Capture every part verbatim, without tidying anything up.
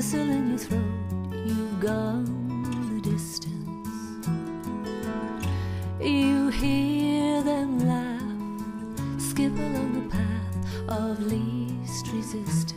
whistle in your throat, you've gone the distance. You hear them laugh, skip along the path of least resistance.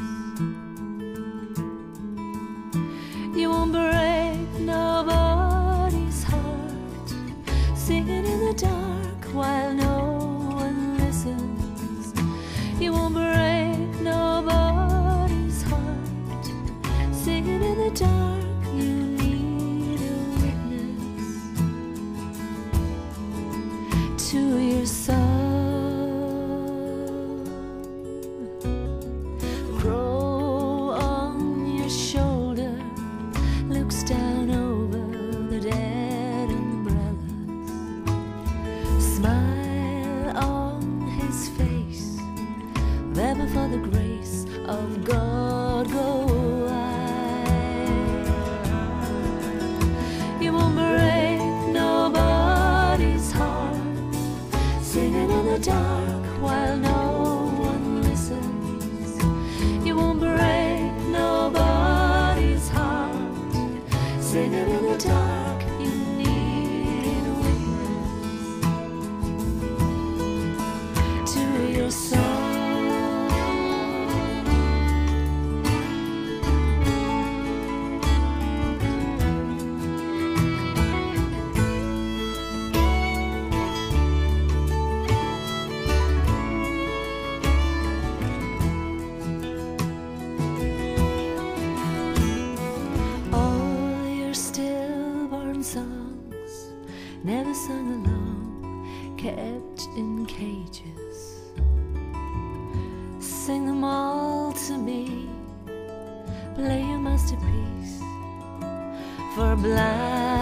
You won't break nobody's heart, singing in the dark while no one listens. You won't break nobody's heart, singing in the dark. You need a witness to your song. Crow on your shoulder looks down over the dead umbrellas. Smile on his face, there before the grace of God go wide. You won't break nobody's heart, singing in the dark while no one listens. You won't break nobody's heart, singing in the dark. You need a witness to your song. Songs never sung along, kept in cages. Sing them all to me, play your masterpiece for blind